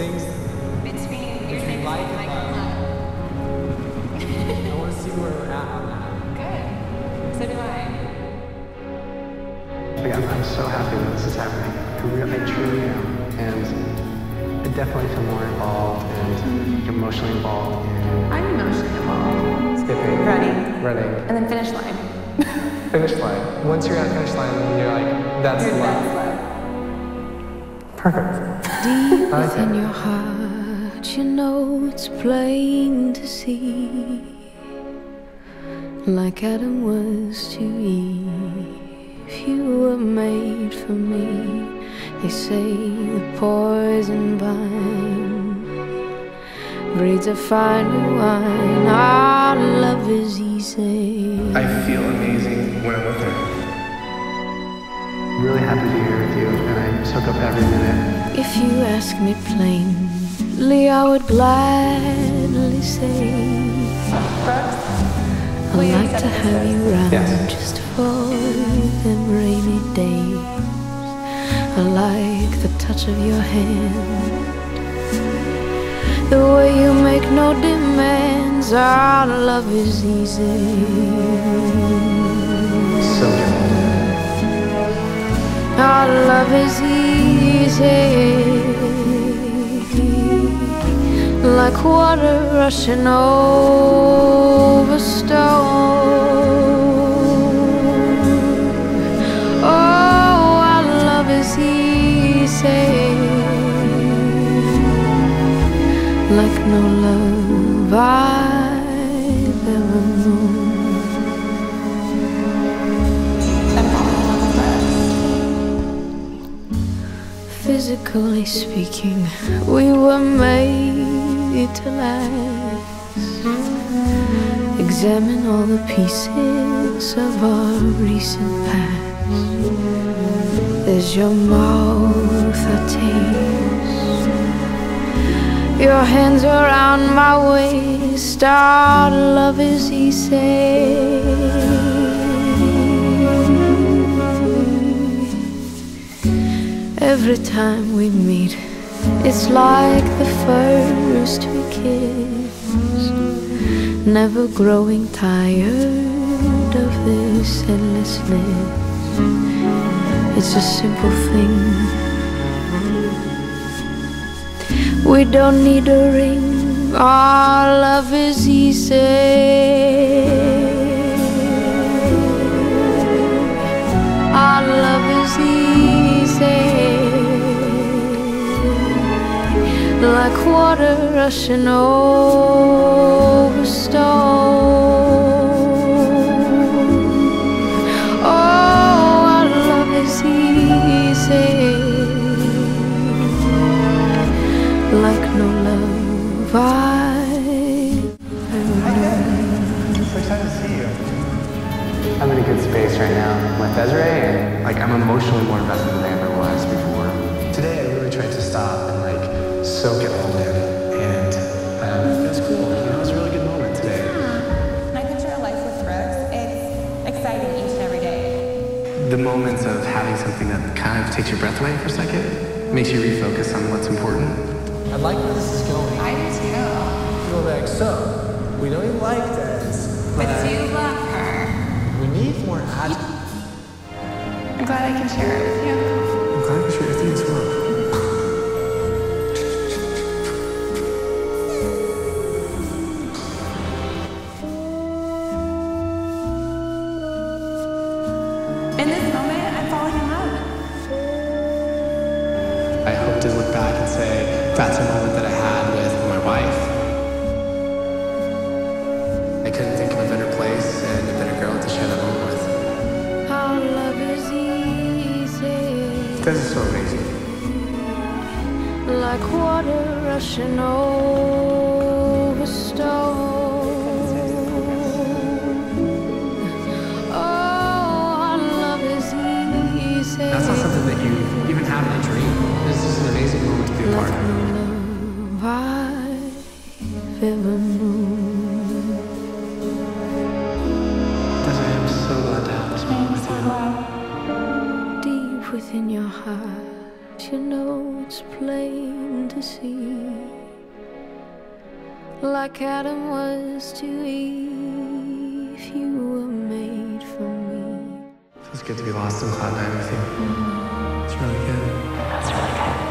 things between like and love. I want to see where we're at on that. Good. So do I. I'm so happy that this is happening. I truly am. And I definitely feel more involved and emotionally involved. I'm emotionally involved. Skipping. Running. And then finish line. Finish line. Once you're at finish line, then you're like, that's love. Perfect. Deep within your heart, you know it's plain to see. Like Adam was to Eve, you were made for me. They say the poison vine breeds a finer wine. Our love is easy. I feel amazing when I'm with her. Really happy to be here with you, and I soak up every minute. If you ask me plainly, I would gladly say I'd like to have you round just for them rainy days. I like the touch of your hand, the way you make no demands. Our love is easy. So good. Our love is easy, like water rushing over stone. Oh, our love is easy, like no love I've ever known. Physically speaking, we were made to last. Examine all the pieces of our recent past. There's your mouth I taste, your hands around my waist. Our love is easy. Every time we meet, it's like the first we kiss. Never growing tired of this endlessness. It's a simple thing. We don't need a ring. Our love is easy. Our love is easy, like water rushing over stone. Oh, our love is easy, like no love I've ever known. I'm so excited to see you. I'm in a good space right now with Desiree, and I'm emotionally more invested than I ever was before. Today I really tried to stop and soak it all in, and it was cool. It was a really good moment today. When I picture a life with Brooks, it's exciting each and every day. The moments of having something that kind of takes your breath away for a second, makes you refocus on what's important. I like where this is going. I do too. You're like, so, we know you like this, But do you love her? we need more ads. I'm glad I can share it with you. I'm glad you shared with as well. In this moment, I'm falling in love. I hope to look back and say, that's a moment that I had with my wife. I couldn't think of a better place and a better girl to share that moment with. Our love is easy, This is so amazing. like water rushing over stone. Oh, our love is easy. That's not something that you even have in a dream. This is an amazing moment to be a part Like of. no love I've ever known. Desiree, I'm so glad to have this moment with you. Deep within your heart, you know it's plain to see, like Adam was to Eve, you were made for me. Feels good to be lost in cloud nine with you. It's really good. That's really good.